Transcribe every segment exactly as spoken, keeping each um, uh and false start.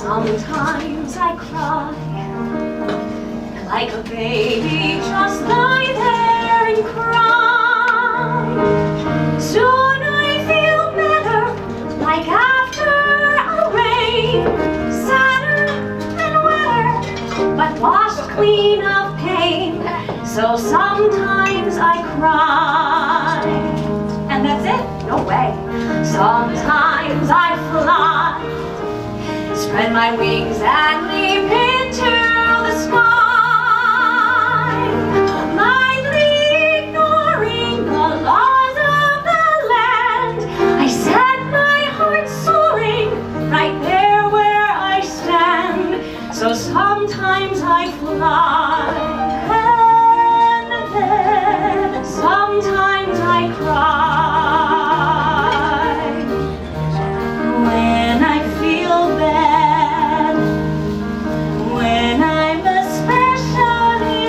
Sometimes I cry, like a baby, just lie there and cry. Soon I feel better, like after a rain, sadder and wetter, but washed clean of pain. So sometimes I cry, and that's it, no way. Sometimes I fly, spread my wings and leap into the sky, blindly ignoring the laws of the land. I set my heart soaring right there where I stand. So sometimes I fly, and then sometimes I cry. When I feel bad, when I'm especially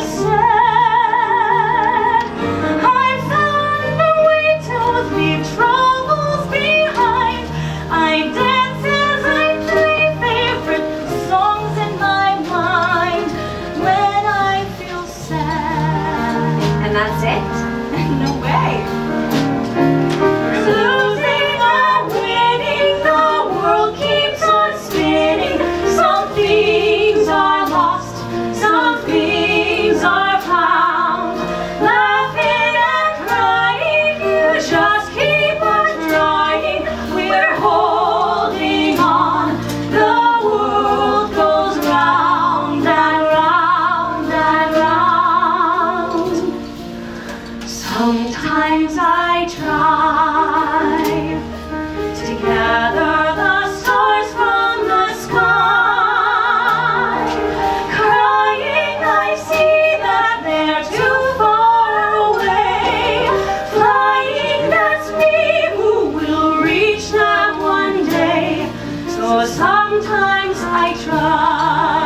sad, I found a way to leave troubles behind. I dance as I play favorite songs in my mind when I feel sad. And that's it? No way. Losing or winning, the world keeps on spinning. Some things are lost, some things are found. Laughing and crying, you just keep on trying. We're holding on, the world goes round and round and round. Sometimes I try to gather the stars from the sky. Crying, I see that they're too far away. Flying, that's me, who will reach them one day. So sometimes I try.